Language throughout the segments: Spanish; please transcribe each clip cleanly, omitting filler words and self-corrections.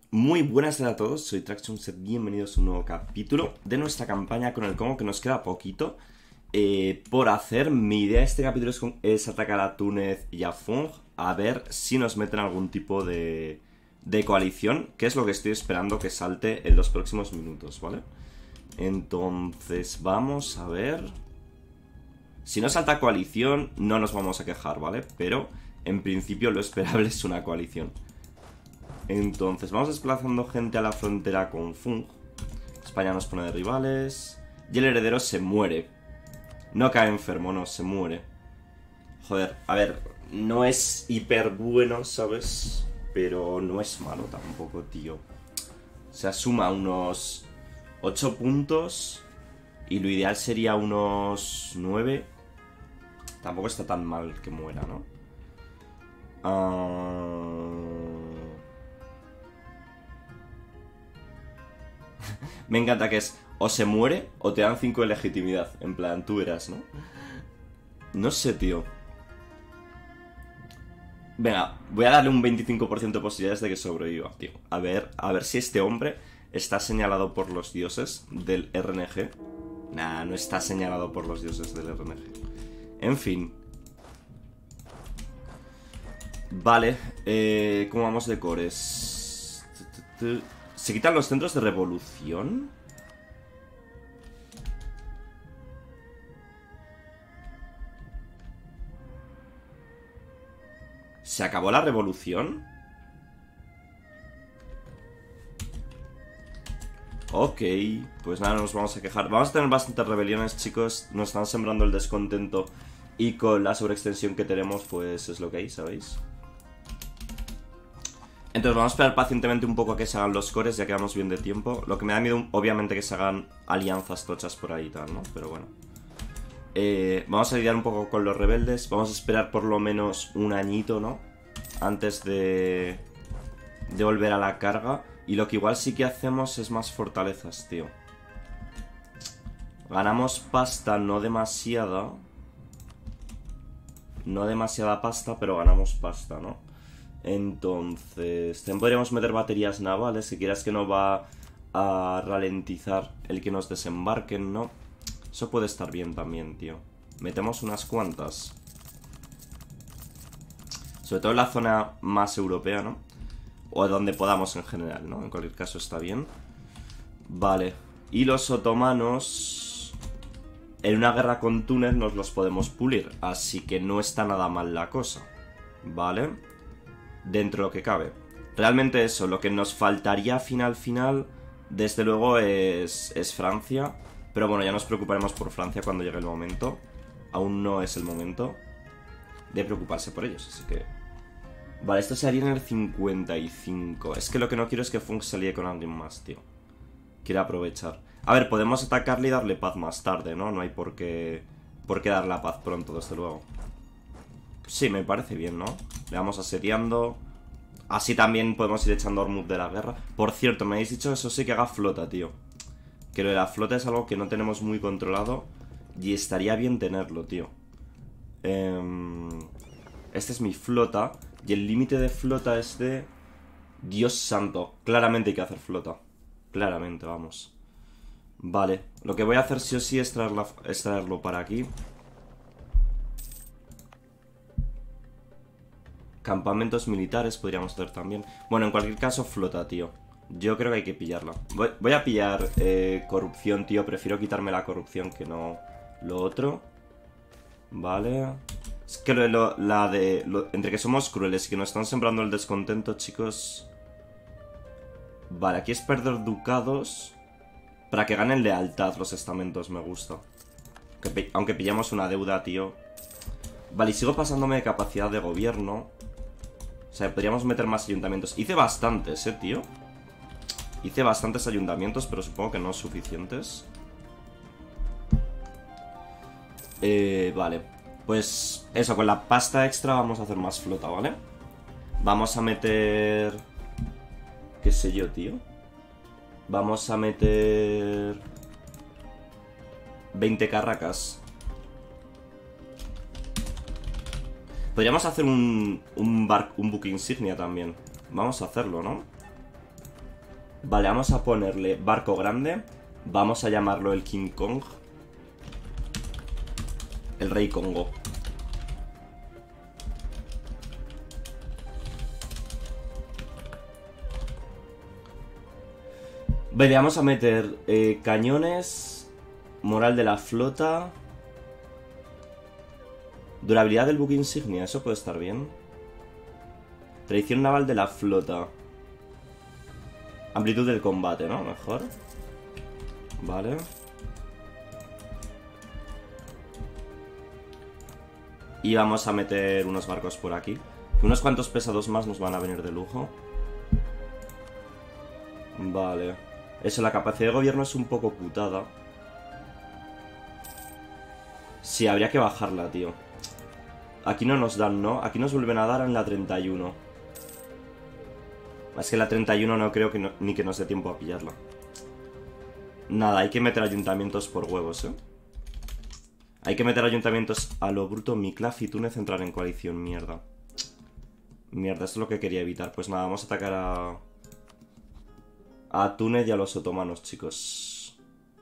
Muy buenas a todos, soy TrackSunset, bienvenidos a un nuevo capítulo de nuestra campaña con el Congo, que nos queda poquito por hacer. Mi idea de este capítulo es atacar a Túnez y a Fung, a ver si nos meten algún tipo de coalición, que es lo que estoy esperando que salte en los próximos minutos, ¿vale? Entonces vamos a ver. Si no salta coalición no nos vamos a quejar, ¿vale? Pero en principio lo esperable es una coalición. Entonces vamos desplazando gente a la frontera con Fung. España nos pone de rivales. Y el heredero se muere. No cae enfermo, no, se muere. Joder, a ver, no es hiper bueno, ¿sabes? Pero no es malo tampoco, tío. Se suma unos 8 puntos. Y lo ideal sería unos 9. Tampoco está tan mal que muera, ¿no? Me encanta que es o se muere o te dan 5 de legitimidad. En plan, tú verás, ¿no? No sé, tío. Venga, voy a darle un 25% de posibilidades de que sobreviva, tío. A ver si este hombre está señalado por los dioses del RNG. Nah, no está señalado por los dioses del RNG. En fin. Vale, ¿cómo vamos de cores? ¿Se quitan los centros de revolución? ¿Se acabó la revolución? Ok, pues nada, no nos vamos a quejar. Vamos a tener bastantes rebeliones, chicos. Nos están sembrando el descontento. Y con la sobreextensión que tenemos, pues es lo que hay, ¿sabéis? Entonces vamos a esperar pacientemente un poco a que se hagan los cores, ya que vamos bien de tiempo. Lo que me da miedo, obviamente, que se hagan alianzas tochas por ahí y tal, ¿no? Pero bueno. Vamos a lidiar un poco con los rebeldes. Vamos a esperar por lo menos un añito, ¿no? Antes de volver a la carga. Y lo que igual sí que hacemos es más fortalezas, tío. Ganamos pasta, no demasiada. No demasiada pasta, pero ganamos pasta, ¿no? Entonces, también podríamos meter baterías navales. Si quieras que no va a ralentizar el que nos desembarquen, ¿no? Eso puede estar bien también, tío. Metemos unas cuantas. Sobre todo en la zona más europea, ¿no? O donde podamos en general, ¿no? En cualquier caso está bien. Vale. Y los otomanos, en una guerra con Túnez nos los podemos pulir. Así que no está nada mal la cosa. Vale. Dentro de lo que cabe. Realmente eso, lo que nos faltaría final, desde luego es Francia. Pero bueno, ya nos preocuparemos por Francia cuando llegue el momento. Aún no es el momento de preocuparse por ellos, así que... Vale, esto se haría en el 55. Es que lo que no quiero es que Fung se líe con alguien más, tío. Quiero aprovechar. A ver, podemos atacarle y darle paz más tarde, ¿no? No hay por qué darle la paz pronto, desde luego. Sí, me parece bien, ¿no? Le vamos asediando. Así también podemos ir echando a Ormuz de la guerra. Por cierto, me habéis dicho eso sí, que haga flota, tío. Que lo de la flota es algo que no tenemos muy controlado. Y estaría bien tenerlo, tío. Esta es mi flota. Y el límite de flota es de... Dios santo. Claramente hay que hacer flota. Claramente, vamos. Vale. Lo que voy a hacer sí o sí es traerlo para aquí. Campamentos militares podríamos hacer también. Bueno, en cualquier caso, flota, tío. Yo creo que hay que pillarla. Voy a pillar corrupción, tío. Prefiero quitarme la corrupción que no lo otro. Vale. Es que entre que somos crueles y que nos están sembrando el descontento, chicos. Vale, aquí es perder ducados para que ganen lealtad los estamentos, me gusta. Aunque pillamos una deuda, tío. Vale, y sigo pasándome de capacidad de gobierno. O sea, podríamos meter más ayuntamientos. Hice bastantes, tío. Hice bastantes ayuntamientos, pero supongo que no suficientes. Vale. Pues eso, con la pasta extra vamos a hacer más flota, ¿vale? Vamos a meter... ¿Qué sé yo, tío? Vamos a meter... 20 carracas. Podríamos hacer un buque insignia también. Vamos a hacerlo, ¿no? Vale, vamos a ponerle barco grande. Vamos a llamarlo el King Kong. El Rey Congo. Vale, vamos a meter cañones. Moral de la flota. Durabilidad del buque insignia, eso puede estar bien. Tradición naval de la flota. Amplitud del combate, ¿no? Mejor. Vale. Y vamos a meter unos barcos por aquí. Unos cuantos pesados más nos van a venir de lujo. Vale. Eso, la capacidad de gobierno es un poco putada. Sí, habría que bajarla, tío. Aquí no nos dan, ¿no? Aquí nos vuelven a dar en la 31. Es que la 31 no creo que ni que nos dé tiempo a pillarla. Nada, hay que meter ayuntamientos por huevos, ¿eh? Hay que meter ayuntamientos a lo bruto. Miclaf y Túnez entrar en coalición, mierda. Mierda, esto es lo que quería evitar. Pues nada, vamos a atacar a Túnez y a los otomanos, chicos.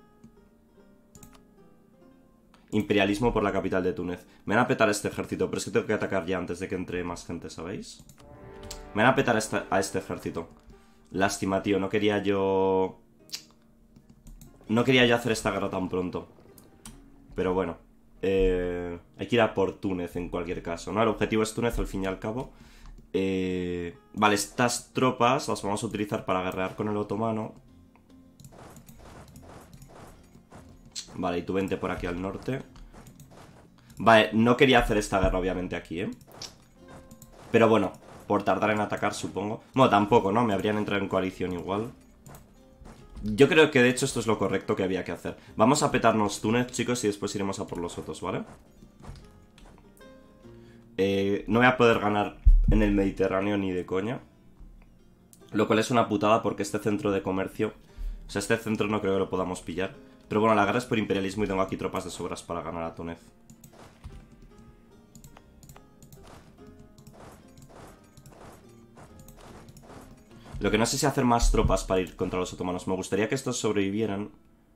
Imperialismo por la capital de Túnez. Me van a petar este ejército, pero es que tengo que atacar ya antes de que entre más gente, ¿sabéis? Me van a petar a este ejército. Lástima, tío, no quería yo... No quería yo hacer esta guerra tan pronto. Pero bueno. Hay que ir a por Túnez en cualquier caso, ¿no? El objetivo es Túnez al fin y al cabo. Vale, estas tropas las vamos a utilizar para guerrear con el otomano. Vale, y tú vente por aquí al norte. Vale, no quería hacer esta guerra obviamente aquí, ¿eh? Pero bueno, por tardar en atacar supongo. Bueno, tampoco, ¿no? Me habrían entrado en coalición igual. Yo creo que de hecho esto es lo correcto que había que hacer. Vamos a petarnos Túnez, chicos, y después iremos a por los otros, ¿vale? No voy a poder ganar en el Mediterráneo ni de coña. Lo cual es una putada porque este centro de comercio... O sea, este centro no creo que lo podamos pillar. Pero bueno, la guerra es por imperialismo y tengo aquí tropas de sobras para ganar a Túnez. Lo que no sé si hacer más tropas para ir contra los otomanos. Me gustaría que estos sobrevivieran.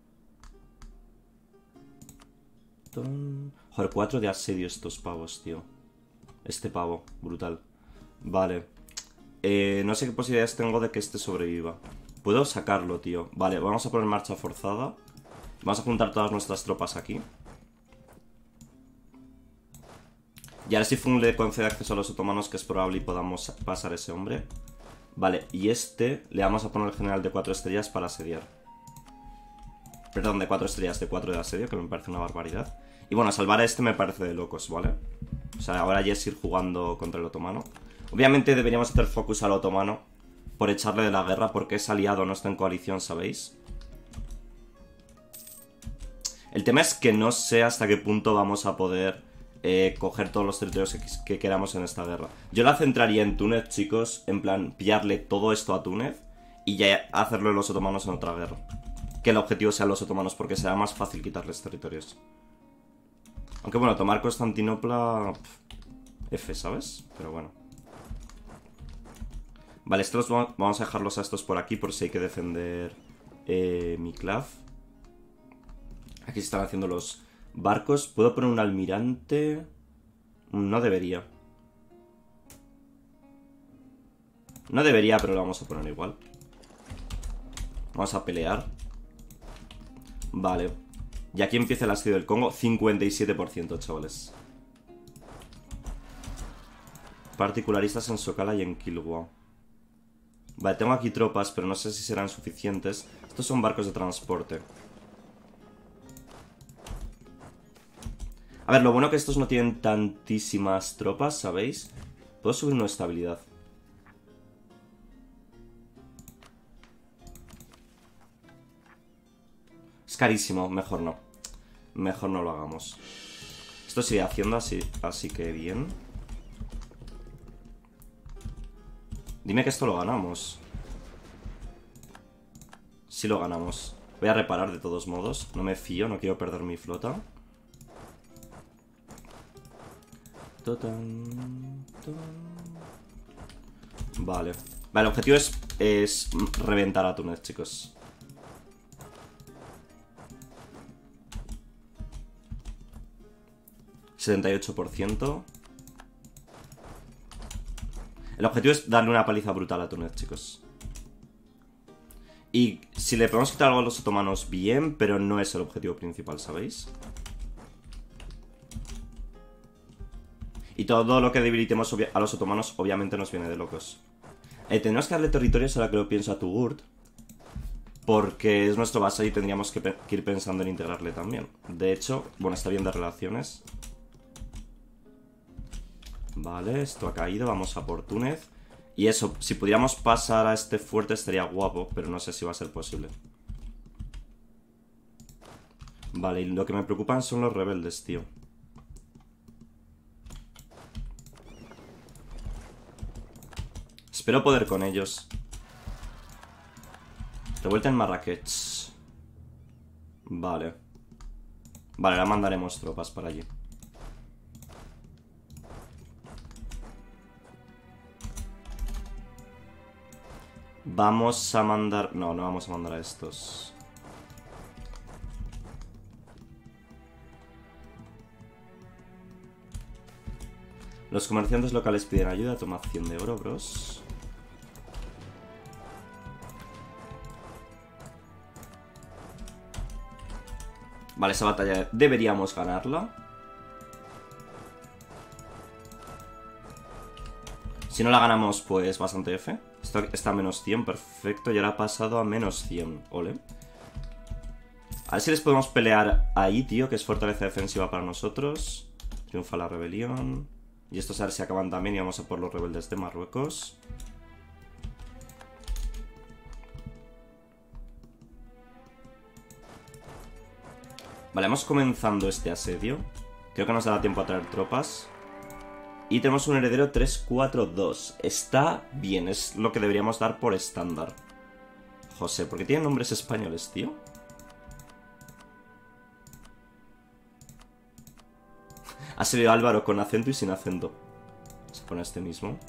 Joder, 4 de asedio estos pavos, tío. Este pavo, brutal. Vale. No sé qué posibilidades tengo de que este sobreviva. Puedo sacarlo, tío. Vale, vamos a poner marcha forzada. Vamos a juntar todas nuestras tropas aquí. Y ahora si Fung le concede acceso a los otomanos, que es probable y podamos pasar ese hombre. Vale, y este le vamos a poner el general de 4 estrellas para asediar. Perdón, de 4 estrellas, de 4 de asedio, que me parece una barbaridad. Y bueno, salvar a este me parece de locos, ¿vale? O sea, ahora ya es ir jugando contra el otomano. Obviamente deberíamos hacer focus al otomano por echarle de la guerra, porque es aliado, no está en coalición, ¿sabéis? El tema es que no sé hasta qué punto vamos a poder coger todos los territorios que queramos en esta guerra. Yo la centraría en Túnez, chicos, en plan, pillarle todo esto a Túnez y ya hacerlo los otomanos en otra guerra. Que el objetivo sean los otomanos, porque será más fácil quitarles territorios. Aunque bueno, tomar Constantinopla... F, ¿sabes? Pero bueno. Vale, estos vamos a dejarlos a estos por aquí por si hay que defender Miclaf. Aquí se están haciendo los barcos. ¿Puedo poner un almirante? No debería. No debería, pero lo vamos a poner igual. Vamos a pelear. Vale. Y aquí empieza el asedio del Congo. 57%, chavales. Particularistas en Sokala y en Kilwa. Vale, tengo aquí tropas, pero no sé si serán suficientes. Estos son barcos de transporte. A ver, lo bueno que estos no tienen tantísimas tropas, ¿sabéis? Puedo subir una estabilidad. Es carísimo, mejor no. Mejor no lo hagamos. Esto sigue haciendo así que bien. Dime que esto lo ganamos. Sí lo ganamos. Voy a reparar de todos modos. No me fío, no quiero perder mi flota. Vale. Vale, el objetivo es reventar a Túnez, chicos. ...78%. El objetivo es darle una paliza brutal a Túnez, chicos. Y si le podemos quitar algo a los otomanos, bien, pero no es el objetivo principal, ¿sabéis? Y todo lo que debilitemos a los otomanos obviamente nos viene de locos. Tenemos que darle territorios, ahora que lo pienso, a Tugurt. Porque es nuestro base y tendríamos que ir pensando en integrarle también. De hecho, bueno, está bien de relaciones. Vale, esto ha caído, vamos a por Túnez. Y eso, si pudiéramos pasar a este fuerte estaría guapo, pero no sé si va a ser posible. Vale, y lo que me preocupan son los rebeldes, tío. Espero poder con ellos. Revuelta en Marrakech. Vale. Vale, ahora mandaremos tropas para allí. Vamos a mandar... No, no vamos a mandar a estos. Los comerciantes locales piden ayuda. Toma 100 de oro, bros. Vale, esa batalla deberíamos ganarla. Si no la ganamos, pues bastante F. Esto está a menos 100, perfecto. Y ahora ha pasado a menos 100, ole. A ver si les podemos pelear ahí, tío, que es fortaleza defensiva para nosotros. Triunfa la rebelión. Y estos a ver si acaban también y vamos a por los rebeldes de Marruecos. Vale, vamos comenzando este asedio. Creo que nos dará tiempo a traer tropas. Y tenemos un heredero 342. Está bien, es lo que deberíamos dar por estándar. José, ¿por qué tienen nombres españoles, tío? Ha salido Álvaro con acento y sin acento. Se pone este mismo.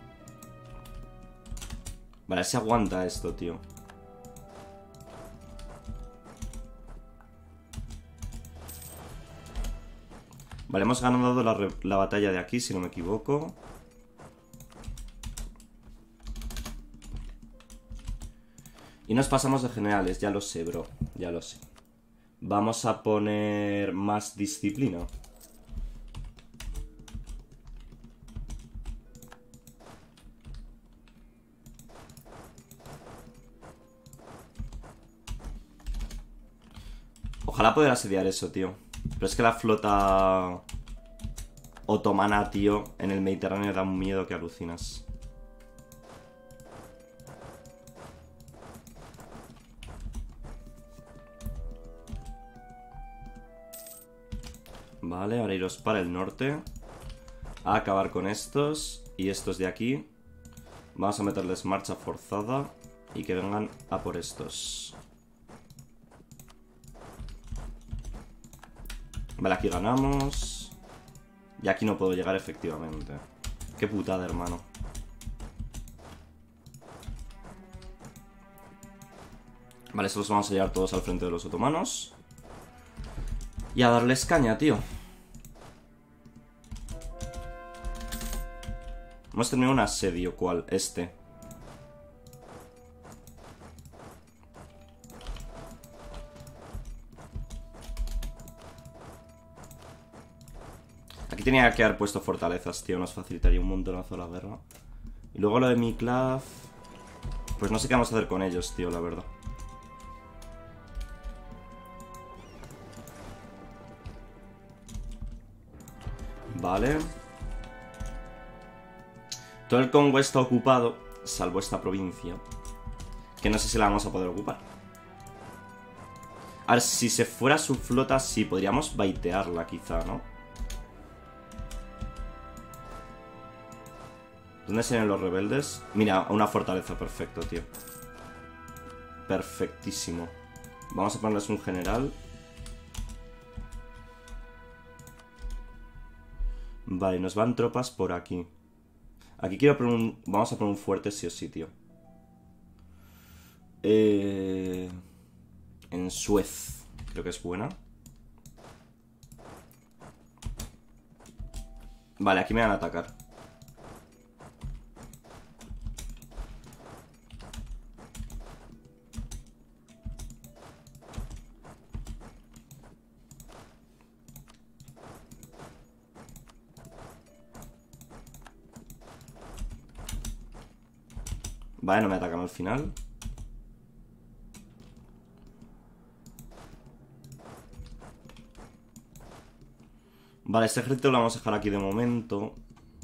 Vale, a ver si aguanta esto, tío. Vale, hemos ganado la batalla de aquí, si no me equivoco. Y nos pasamos de generales, ya lo sé, bro. Ya lo sé. Vamos a poner más disciplina. Ojalá poder asediar eso, tío. Pero es que la flota otomana, tío, en el Mediterráneo da un miedo que alucinas. Vale, ahora iros para el norte. A acabar con estos. Y estos de aquí. Vamos a meterles marcha forzada. Y que vengan a por estos. Vale, aquí ganamos. Y aquí no puedo llegar efectivamente. Qué putada, hermano. Vale, estos los vamos a llevar todos al frente de los otomanos. Y a darles caña, tío. Hemos terminado un asedio, ¿cuál? Este. Aquí tenía que haber puesto fortalezas, tío. Nos facilitaría un montonazo la guerra. Y luego lo de Miklav. Pues no sé qué vamos a hacer con ellos, tío, la verdad. Vale. Todo el Congo está ocupado, salvo esta provincia. Que no sé si la vamos a poder ocupar. A ver, si se fuera su flota, sí, podríamos baitearla quizá, ¿no? ¿Dónde serían los rebeldes? Mira, una fortaleza, perfecto, tío. Perfectísimo. Vamos a ponerles un general. Vale, nos van tropas por aquí. Aquí quiero poner un... Vamos a poner un fuerte sí o sí, tío. En Suez. Creo que es buena. Vale, aquí me van a atacar. Vale, no me atacan al final. Vale, este ejército lo vamos a dejar aquí de momento.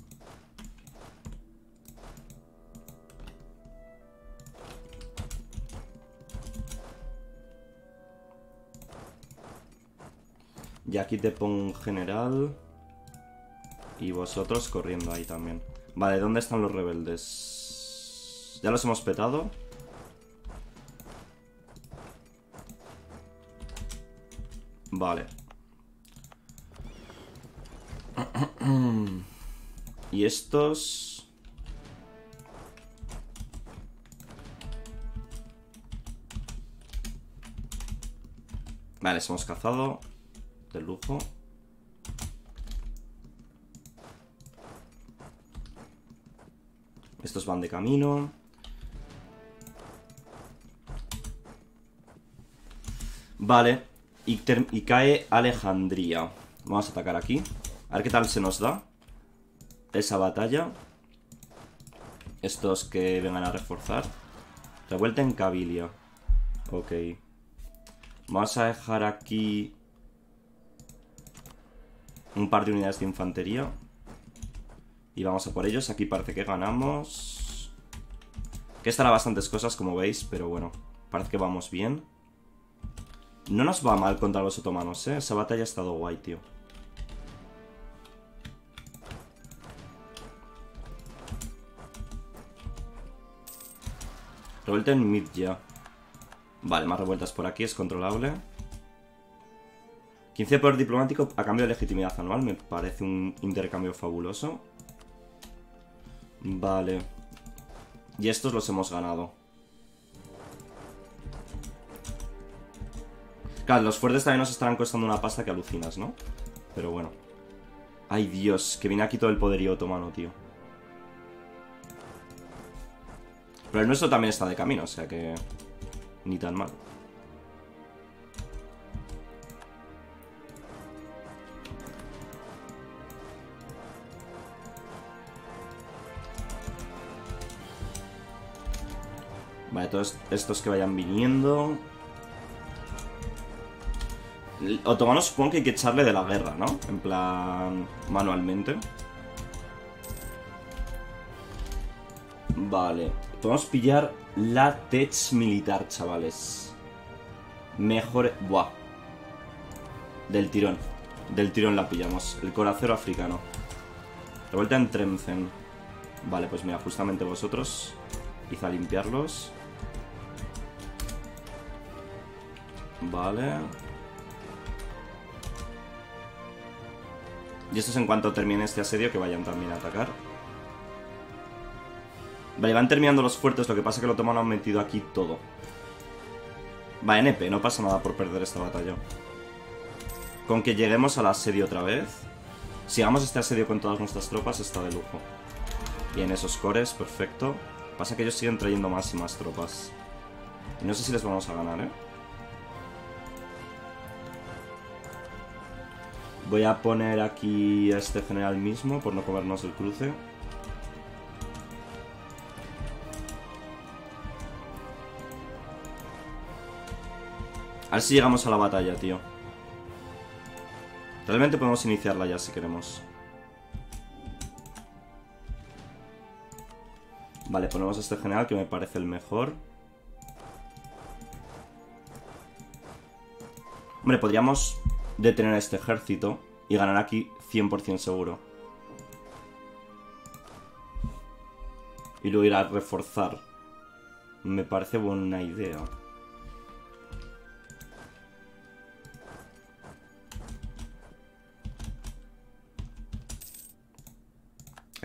Y aquí te pongo un general. Y vosotros corriendo ahí también. Vale, ¿dónde están los rebeldes? ¿Ya los hemos petado? Vale. Y estos... Vale, les hemos cazado. De lujo. Estos van de camino. Vale. Y cae Alejandría. Vamos a atacar aquí. A ver qué tal se nos da esa batalla. Estos que vengan a reforzar. Revuelta en Cabilia. Ok. Vamos a dejar aquí un par de unidades de infantería. Y vamos a por ellos. Aquí parece que ganamos. Que estará bastantes cosas, como veis. Pero bueno, parece que vamos bien. No nos va mal contra los otomanos, ¿eh? Esa batalla ha estado guay, tío. Revuelta en Midya. Vale, más revueltas por aquí, es controlable. 15 de poder diplomático a cambio de legitimidad anual. Me parece un intercambio fabuloso. Vale. Y estos los hemos ganado. Claro, los fuertes también nos estarán costando una pasta que alucinas, ¿no? Pero bueno. Ay, Dios, que viene aquí todo el poderío otomano, tío. Pero el nuestro también está de camino, o sea que... Ni tan mal. Vale, todos estos que vayan viniendo... El otomano supongo que hay que echarle de la guerra, ¿no? En plan... manualmente. Vale. Podemos pillar la tech militar, chavales. Mejor... Buah. Del tirón. Del tirón la pillamos. El coracero africano. Revuelta en Tremzen. Vale, pues mira, justamente vosotros. Id a limpiarlos. Vale. Y estos en cuanto termine este asedio que vayan también a atacar. Vale, van terminando los fuertes, lo que pasa es que lo otomano han metido aquí todo. Va, NP, no pasa nada por perder esta batalla. Con que lleguemos al asedio otra vez. Si hagamos este asedio con todas nuestras tropas, está de lujo. Bien, esos cores, perfecto. Pasa que ellos siguen trayendo más y más tropas. Y no sé si les vamos a ganar, ¿eh? Voy a poner aquí a este general mismo, por no comernos el cruce. A ver si llegamos a la batalla, tío. Realmente podemos iniciarla ya si queremos. Vale, ponemos a este general que me parece el mejor. Hombre, podríamos detener a este ejército y ganar aquí 100% seguro. Y luego ir a reforzar. Me parece buena idea.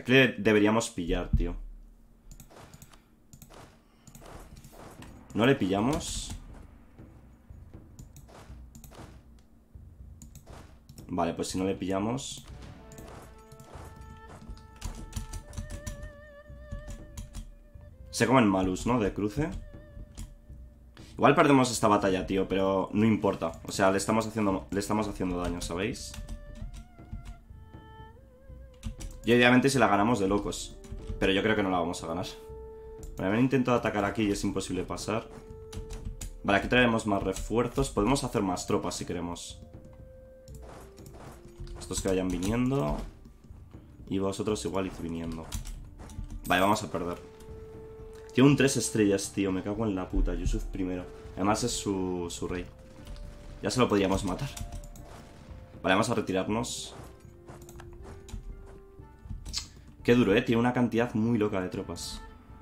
Aquí deberíamos pillar, tío. ¿No le pillamos? Vale, pues si no le pillamos... Se comen malus, ¿no? De cruce. Igual perdemos esta batalla, tío, pero no importa. O sea, le estamos haciendo daño, ¿sabéis? Y obviamente si la ganamos de locos. Pero yo creo que no la vamos a ganar. Vale, me han intentado atacar aquí y es imposible pasar. Vale, aquí traeremos más refuerzos. Podemos hacer más tropas si queremos. Estos que vayan viniendo. Y vosotros igual id viniendo. Vale, vamos a perder. Tiene un 3 estrellas, tío. Me cago en la puta. Yusuf primero. Además es su rey. Ya se lo podríamos matar. Vale, vamos a retirarnos. Qué duro, tiene una cantidad muy loca de tropas.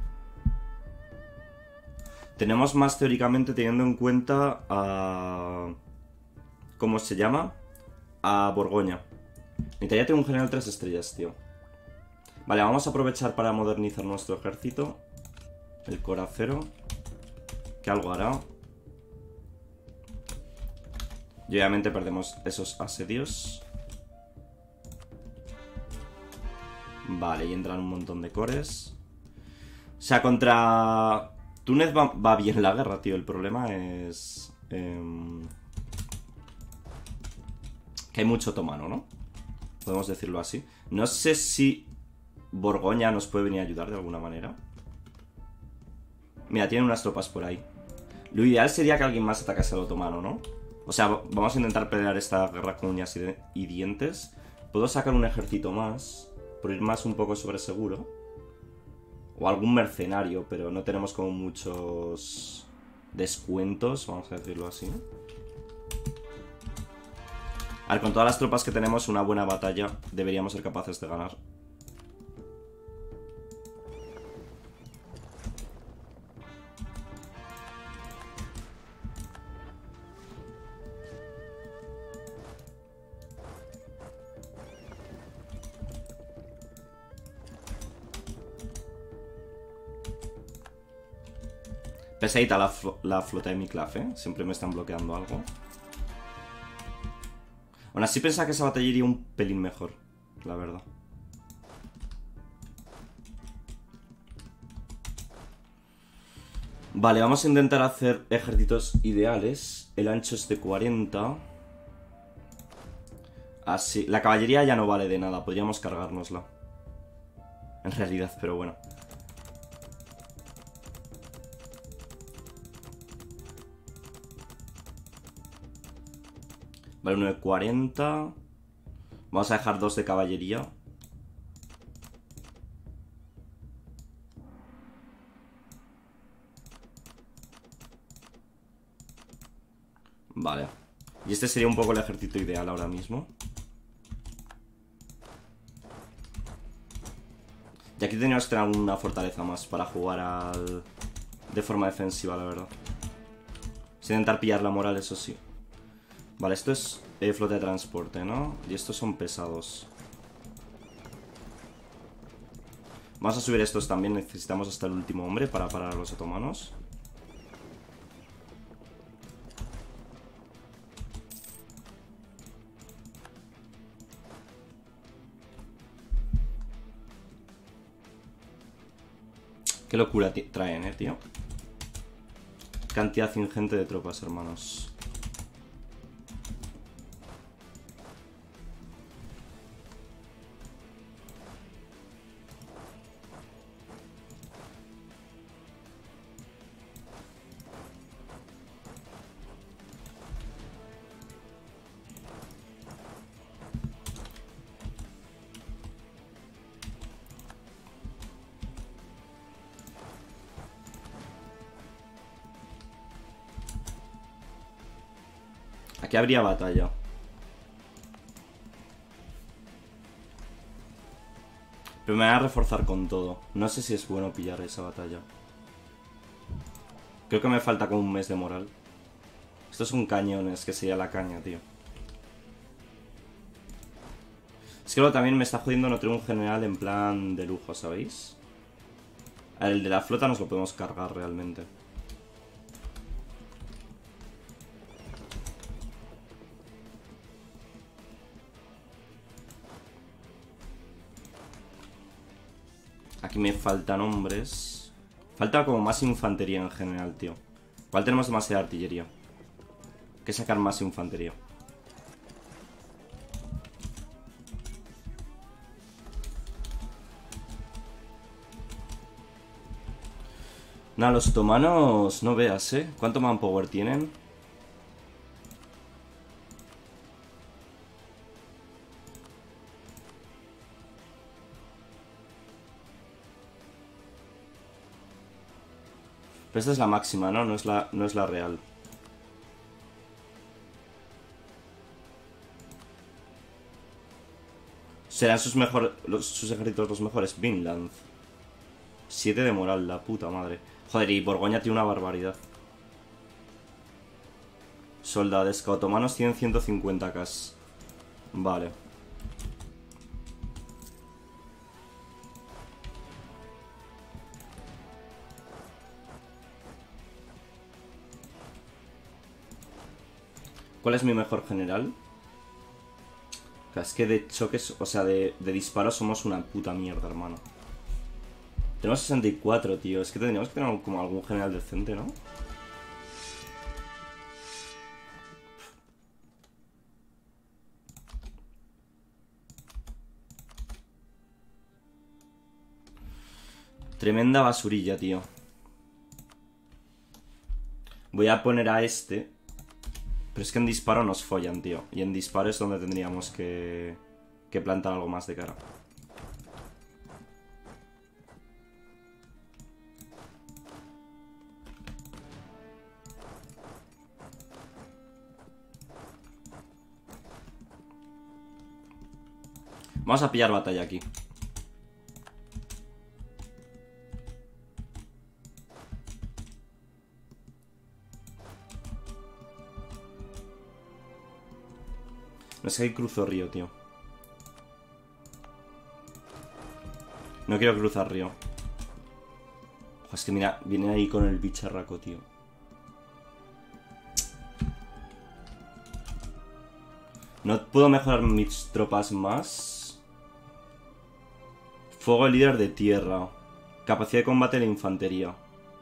Tenemos más teóricamente teniendo en cuenta a... ¿Cómo se llama? A Borgoña. Necesitaría tener un general 3 estrellas, tío. Vale, vamos a aprovechar para modernizar nuestro ejército. El coracero. Que algo hará. Y obviamente perdemos esos asedios. Vale, y entran un montón de cores. O sea, contra Túnez va bien la guerra, tío. El problema es... que hay mucho otomano, ¿no? Podemos decirlo así. No sé si Borgoña nos puede venir a ayudar de alguna manera. Mira, tienen unas tropas por ahí. Lo ideal sería que alguien más atacase al otomano, ¿no? O sea, vamos a intentar pelear esta guerra con uñas y dientes. Puedo sacar un ejército más... Por ir más un poco sobre seguro. O algún mercenario, pero no tenemos como muchos descuentos, vamos a decirlo así. A ver, con todas las tropas que tenemos, una buena batalla deberíamos ser capaces de ganar. Pesadita la flota de Miklaf, ¿eh? Siempre me están bloqueando algo. Aún así pensaba que esa batalla iría un pelín mejor, la verdad. Vale, vamos a intentar hacer ejércitos ideales. El ancho es de 40. Así. La caballería ya no vale de nada, podríamos cargárnosla. En realidad, pero bueno. Vale, 1 de 40. Vamos a dejar 2 de caballería. Vale. Y este sería un poco el ejército ideal ahora mismo. Y aquí teníamos que tener una fortaleza más para jugar de forma defensiva, la verdad. Sin intentar pillar la moral, eso sí. Vale, esto es flota de transporte, ¿no? Y estos son pesados. Vamos a subir estos también. Necesitamos hasta el último hombre para parar a los otomanos. Qué locura traen, tío. Cantidad ingente de tropas, hermanos. Aquí habría batalla. Pero me van a reforzar con todo. No sé si es bueno pillar esa batalla. Creo que me falta como un mes de moral. Estos son cañones, que sería la caña, tío. Es que luego también me está jodiendo no tener un general en plan de lujo, ¿sabéis? A ver, el de la flota nos lo podemos cargar realmente. Aquí me faltan hombres. Falta como más infantería en general, tío. Igual tenemos demasiada artillería. Hay que sacar más infantería. Nada, los otomanos no veas, ¿eh? ¿Cuánto manpower tienen? Pero esta es la máxima, ¿no? No es la real. ¿Serán sus ejércitos los mejores? Vinland. 7 de moral, la puta madre. Joder, y Borgoña tiene una barbaridad. Soldados otomanos tienen 150k. Vale. ¿Cuál es mi mejor general? Es que de choques, o sea, de disparos somos una puta mierda, hermano. Tenemos 64, tío. Es que tendríamos que tener como algún general decente, ¿no? Tremenda basurilla, tío. Voy a poner a este. Pero es que en disparo nos follan, tío. Y en disparo es donde tendríamos que plantar algo más de cara. Vamos a pillar batalla aquí. No es que hay cruzo río, tío. No quiero cruzar río. Ojo, es que mira, viene ahí con el bicharraco, tío. No puedo mejorar mis tropas más. Fuego líder de tierra. Capacidad de combate de la infantería.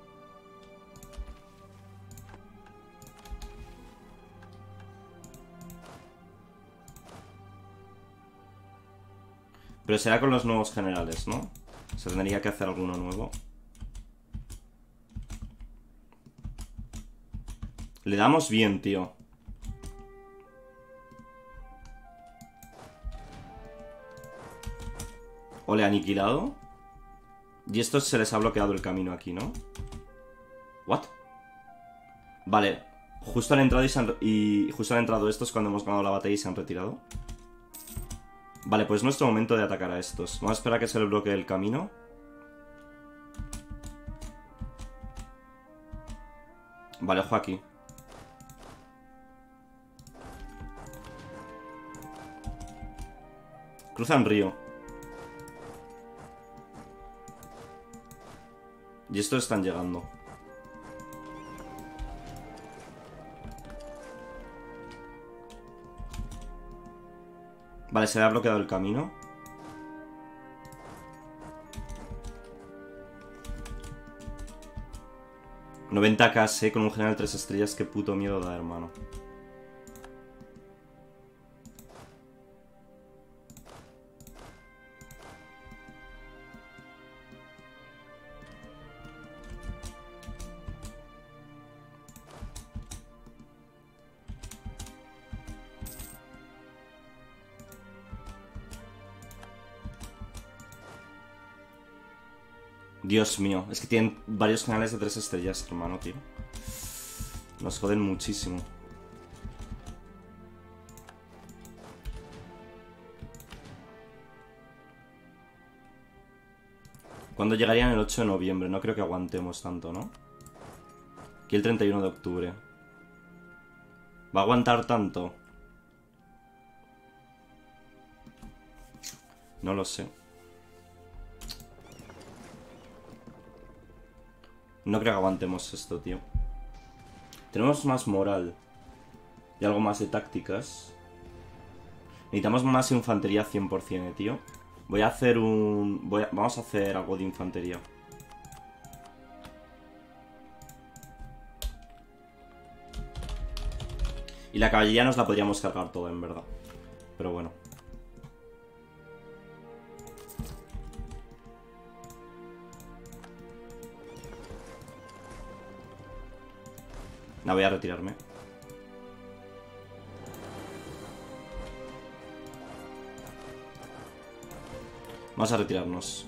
Pero será con los nuevos generales, ¿no? Se tendría que hacer alguno nuevo. Le damos bien, tío. Ole, aniquilado. Y esto se les ha bloqueado el camino aquí, ¿no? ¿What? Vale. Justo han entrado justo han entrado estos cuando hemos ganado la batalla y se han retirado. Vale, pues es nuestro momento de atacar a estos. Vamos a esperar a que se les bloquee el camino. Vale, ojo aquí. Cruzan río. Y estos están llegando. Vale, se le ha bloqueado el camino. $90k, con un general 3 estrellas. Qué puto miedo da, hermano. Dios mío, es que tienen varios generales de 3 estrellas, hermano, tío. Nos joden muchísimo. ¿Cuándo llegarían el 8 de noviembre? No creo que aguantemos tanto, ¿no? Aquí el 31 de octubre. ¿Va a aguantar tanto? No lo sé. No creo que aguantemos esto, tío. Tenemos más moral. Y algo más de tácticas. Necesitamos más infantería 100%, tío. Voy a hacer un... Vamos a hacer algo de infantería. Y la caballería nos la podríamos cargar toda, en verdad. Pero bueno. No, voy a retirarme. Vamos a retirarnos.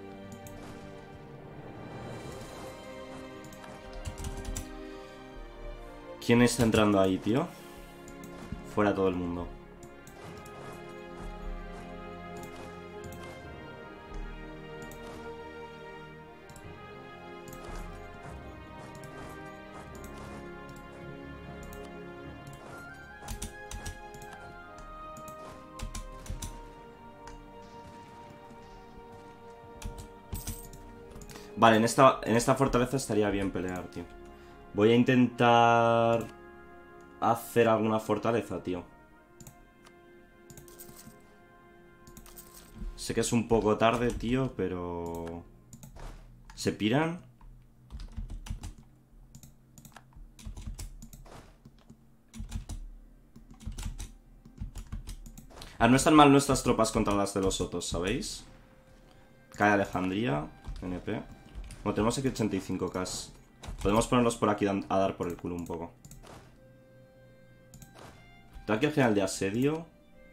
¿Quién está entrando ahí, tío? Fuera todo el mundo. Vale, en esta fortaleza estaría bien pelear, tío. Voy a intentar hacer alguna fortaleza, tío. Sé que es un poco tarde, tío, pero... ¿Se piran? Ah, no están mal nuestras tropas contra las de los otros, ¿sabéis? Cae Alejandría, NP. Bueno, tenemos aquí 85k. Podemos ponerlos por aquí a dar por el culo un poco. Tengo aquí el general de asedio.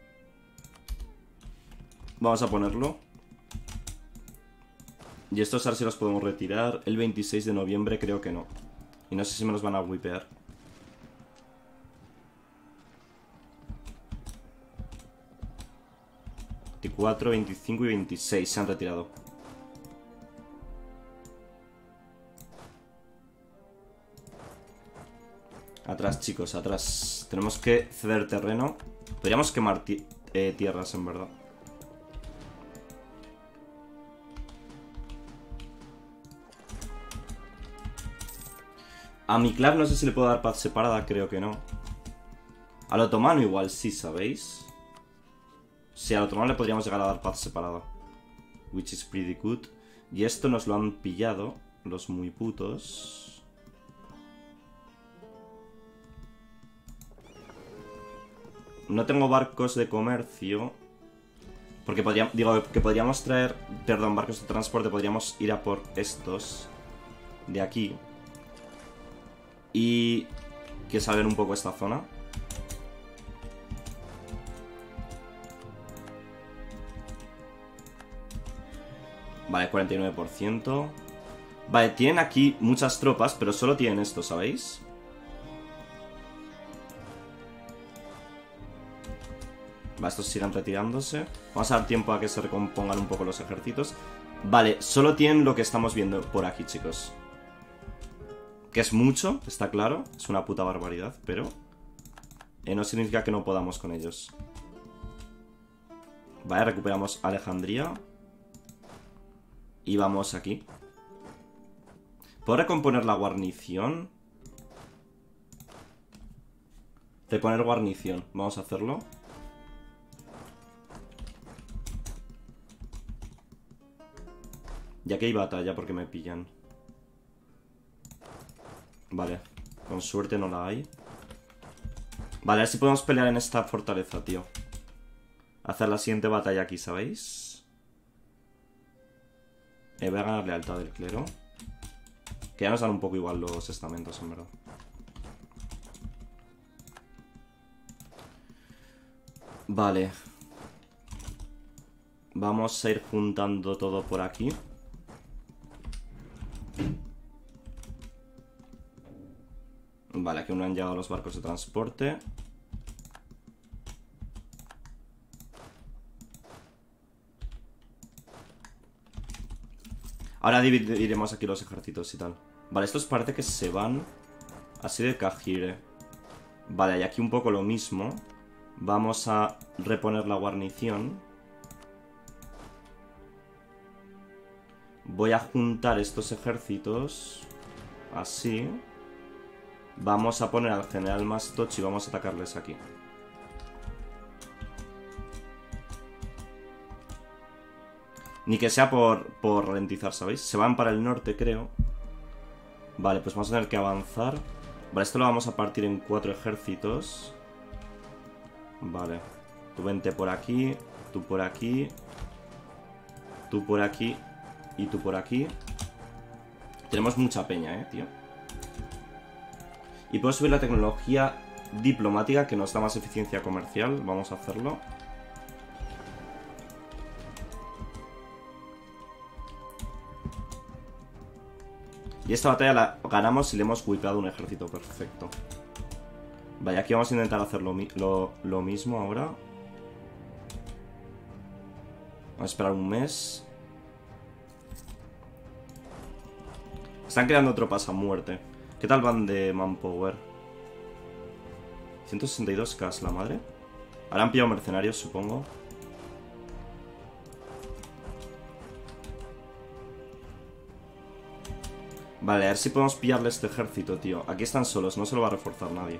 Vamos a ponerlo. Y estos ahora sí los podemos retirar. El 26 de noviembre creo que no. Y no sé si me los van a wipear. ...24, 25 y 26 se han retirado. Atrás, chicos, atrás. Tenemos que ceder terreno. Podríamos quemar tierras, en verdad. A mi club no sé si le puedo dar paz separada, creo que no. Al otomano igual sí, ¿sabéis? Sí, al otomano le podríamos llegar a dar paz separada. Which is pretty good. Y esto nos lo han pillado los muy putos. No tengo barcos de comercio. Porque podríamos traer... Perdón, barcos de transporte. Podríamos ir a por estos de aquí. Y... que salven un poco esta zona. Vale, 49%. Vale, tienen aquí muchas tropas, pero solo tienen esto, ¿sabéis? Vale, estos siguen retirándose. Vamos a dar tiempo a que se recompongan un poco los ejércitos. Vale, solo tienen lo que estamos viendo por aquí, chicos. Que es mucho, está claro. Es una puta barbaridad, pero... no significa que no podamos con ellos. Vale, recuperamos Alejandría. Y vamos aquí. ¿Puedo recomponer la guarnición? Reponer guarnición. Vamos a hacerlo. Ya que hay batalla porque me pillan. Vale. Con suerte no la hay. Vale, a ver si podemos pelear en esta fortaleza, tío. Hacer la siguiente batalla aquí, ¿sabéis? Voy a ganar lealtad del clero. Que ya nos dan un poco igual los estamentos, en verdad. Vale. Vamos a ir juntando todo por aquí. Vale, aquí no han llegado los barcos de transporte. Ahora dividiremos aquí los ejércitos y tal. Vale, estos parece que se van así de Kajire. Vale, y aquí un poco lo mismo. Vamos a reponer la guarnición. Voy a juntar estos ejércitos. Así. Vamos a poner al general más tocho y vamos a atacarles aquí. Ni que sea por ralentizar, ¿sabéis? Se van para el norte, creo. Vale, pues vamos a tener que avanzar. Vale, esto lo vamos a partir en 4 ejércitos. Vale. Tú vente por aquí. Tú por aquí. Tú por aquí. Y tú por aquí. Tenemos mucha peña, tío. Y puedo subir la tecnología diplomática, que nos da más eficiencia comercial. Vamos a hacerlo. Y esta batalla la ganamos si le hemos wipeado un ejército perfecto. Vale, aquí vamos a intentar hacer lo mismo ahora. Vamos a esperar un mes. Están creando tropas a muerte. ¿Qué tal van de manpower? 162k, la madre. Ahora han pillado mercenarios, supongo. Vale, a ver si podemos pillarle este ejército, tío. Aquí están solos, no se lo va a reforzar nadie.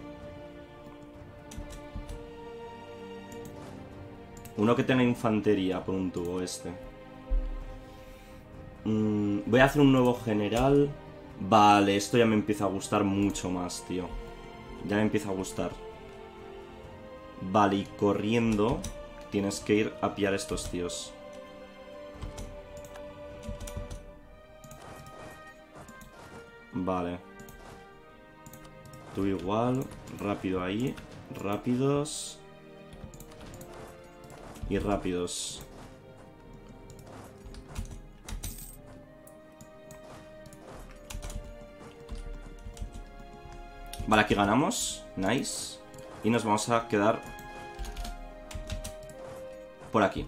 Uno que tenga infantería por un tubo este. Voy a hacer un nuevo general. Vale, esto ya me empieza a gustar mucho más, tío. Ya me empieza a gustar. Vale, y corriendo tienes que ir a pillar a estos tíos. Vale. Tú igual. Rápido ahí. Rápidos. Y rápidos. Vale, aquí ganamos. Nice. Y nos vamos a quedar por aquí.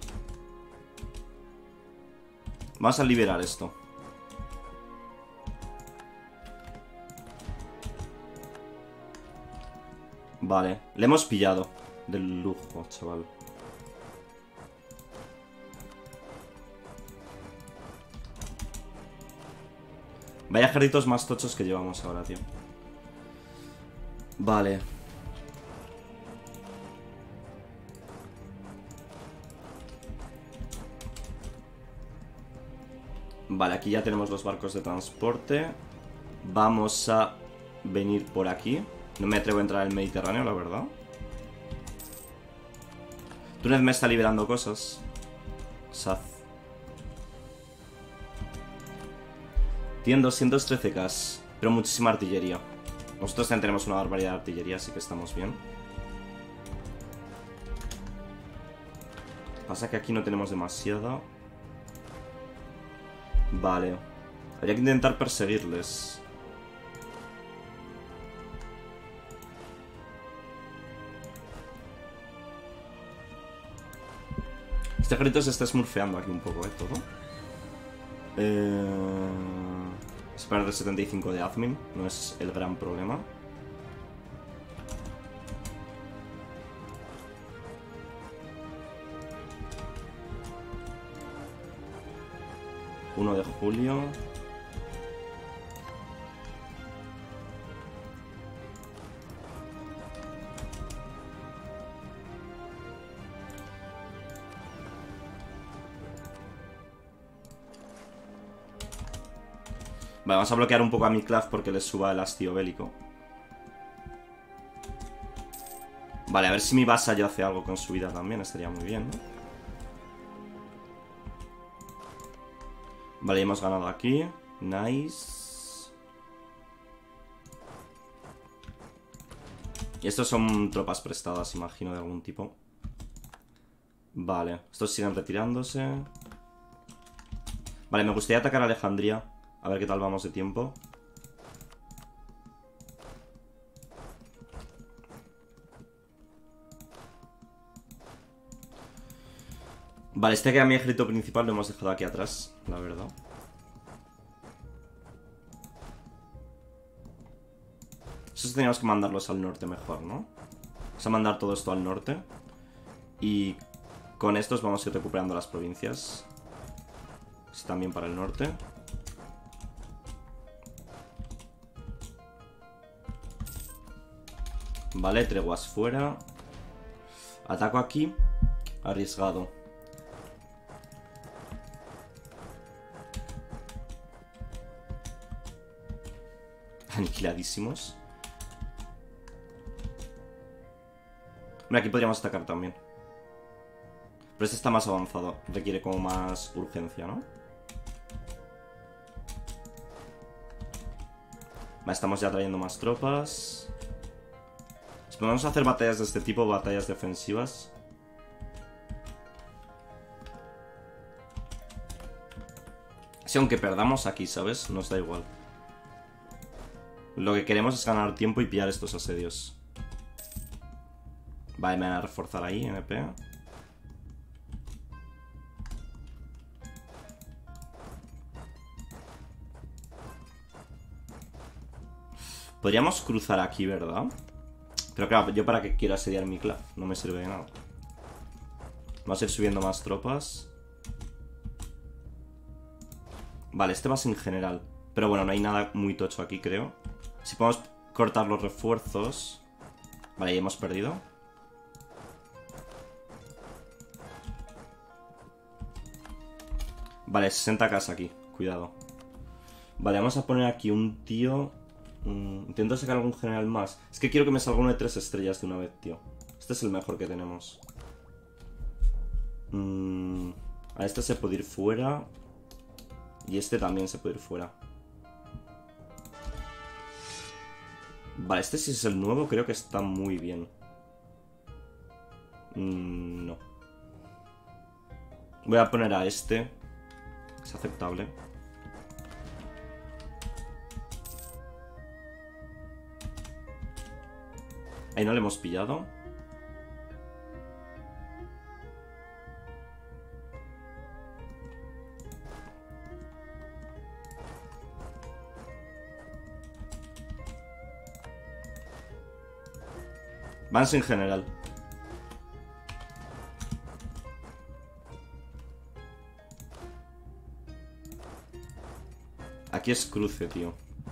Vamos a liberar esto. Vale, le hemos pillado. Del lujo, chaval. Vaya ejércitos más tochos que llevamos ahora, tío. Vale. Vale, aquí ya tenemos los barcos de transporte. Vamos a venir por aquí. No me atrevo a entrar al Mediterráneo, la verdad. Túnez me está liberando cosas. Saz. Tienen 213k, pero muchísima artillería. Nosotros también tenemos una barbaridad de artillería, así que estamos bien. Pasa que aquí no tenemos demasiada. Vale. Habría que intentar perseguirles. Este ejército se está smurfeando aquí un poco, todo. Esperar del 75 de admin, no es el gran problema. ...1 de julio... Vale, vamos a bloquear un poco a mi Clav porque les suba el hastío bélico. Vale, a ver si mi vasallo hace algo con su vida también, estaría muy bien, ¿no? Vale, hemos ganado aquí. Nice. Y estos son tropas prestadas, imagino, de algún tipo. Vale, estos siguen retirándose. Vale, me gustaría atacar a Alejandría. A ver qué tal vamos de tiempo. Vale, este que era mi ejército principal lo hemos dejado aquí atrás, la verdad. Esos teníamos que mandarlos al norte mejor, ¿no? Vamos a mandar todo esto al norte. Y con estos vamos a ir recuperando las provincias. También para el norte. Vale, treguas fuera. Ataco aquí. Arriesgado. Aniquiladísimos. Hombre, aquí podríamos atacar también. Pero este está más avanzado. Requiere como más urgencia, ¿no? Vale, estamos ya trayendo más tropas. Si podemos hacer batallas de este tipo, batallas defensivas. Si aunque perdamos aquí, ¿sabes? Nos da igual. Lo que queremos es ganar tiempo y pillar estos asedios. Vale, me van a reforzar ahí, MP. Podríamos cruzar aquí, ¿verdad? Pero claro, yo para qué quiero asediar mi clav, no me sirve de nada. Vamos a ir subiendo más tropas. Vale, este va sin general. Pero bueno, no hay nada muy tocho aquí, creo. Si podemos cortar los refuerzos. Vale, ya hemos perdido. Vale, 60k aquí, cuidado. Vale, vamos a poner aquí un tío. Intento sacar algún general más. Es que quiero que me salga uno de 3 estrellas de una vez, tío. Este es el mejor que tenemos. A este se puede ir fuera. Y este también se puede ir fuera. Vale, este sí es el nuevo, creo que está muy bien. No. Voy a poner a este. Es aceptable. Ahí no le hemos pillado. Van sin general. Aquí es cruce, tío.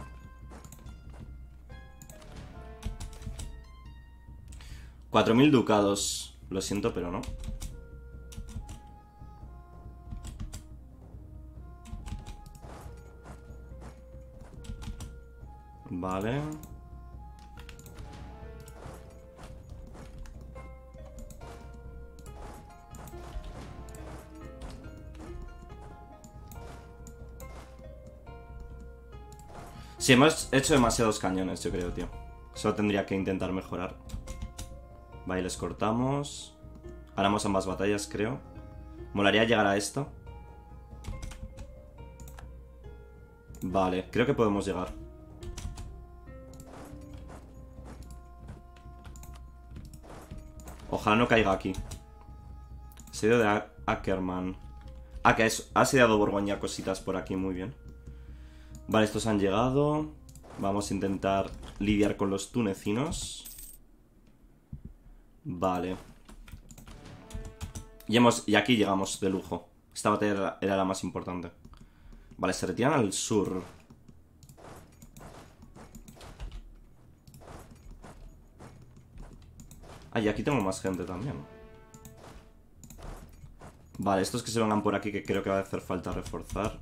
$4000 ducados. Lo siento, pero no. Vale. Sí, hemos hecho demasiados cañones, yo creo, tío. Solo tendría que intentar mejorar. Vale, les cortamos. Ganamos ambas batallas, creo. Molaría llegar a esto. Vale, creo que podemos llegar. Ojalá no caiga aquí. Asedio de Ackerman. Ah, que ha asediado Borgoña cositas por aquí, muy bien. Vale, estos han llegado. Vamos a intentar lidiar con los tunecinos. Vale. Y aquí llegamos de lujo. Esta batalla era la más importante. Vale, se retiran al sur. Ah, y aquí tengo más gente también. Vale, estos que se vengan por aquí, que creo que va a hacer falta reforzar.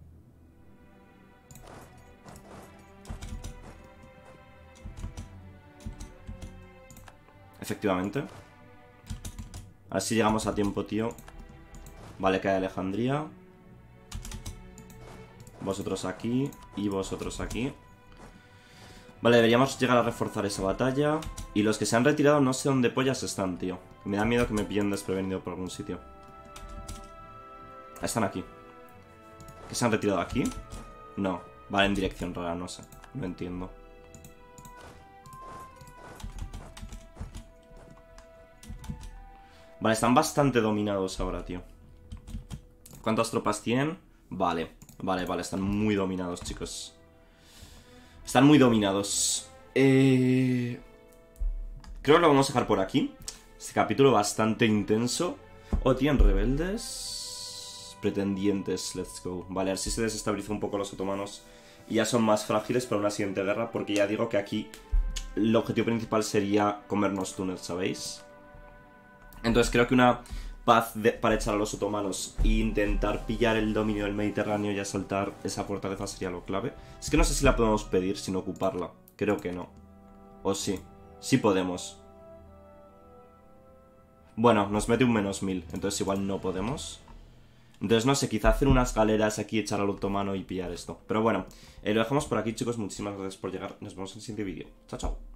Efectivamente. A ver si llegamos a tiempo, tío. Vale, cae Alejandría. Vosotros aquí. Y vosotros aquí. Vale, deberíamos llegar a reforzar esa batalla. Y los que se han retirado no sé dónde pollas están, tío. Me da miedo que me pillen desprevenido por algún sitio. Están aquí. ¿Que se han retirado aquí? No. Vale, en dirección rara, no sé. No entiendo. Vale, están bastante dominados ahora, tío. ¿Cuántas tropas tienen? Vale, vale, vale, están muy dominados, chicos. Están muy dominados. Creo que lo vamos a dejar por aquí. Este capítulo bastante intenso. Oh, tienen rebeldes. Pretendientes, let's go. Vale, a ver si se desestabiliza un poco los otomanos. Y ya son más frágiles para una siguiente guerra, porque ya digo que aquí el objetivo principal sería comernos Túnez, ¿sabéis? Entonces creo que una paz para echar a los otomanos e intentar pillar el dominio del Mediterráneo y asaltar esa fortaleza sería lo clave. Es que no sé si la podemos pedir sin ocuparla. Creo que no. O sí. Sí podemos. Bueno, nos mete un -1000, entonces igual no podemos. Entonces no sé, quizá hacer unas galeras aquí, echar al otomano y pillar esto. Pero bueno, lo dejamos por aquí, chicos. Muchísimas gracias por llegar. Nos vemos en el siguiente vídeo. Chao, chao.